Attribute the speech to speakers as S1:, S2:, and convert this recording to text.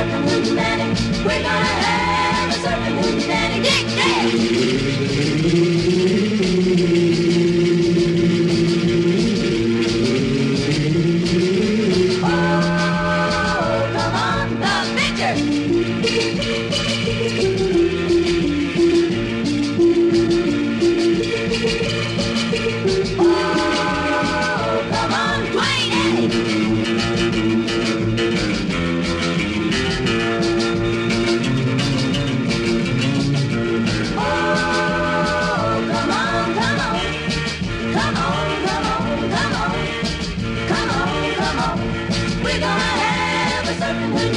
S1: surfing hootenanny. We're gonna have a surfing hootenanny. Dig, dig. Oh, come on, the picture. We're gonna have a surfing hootenanny.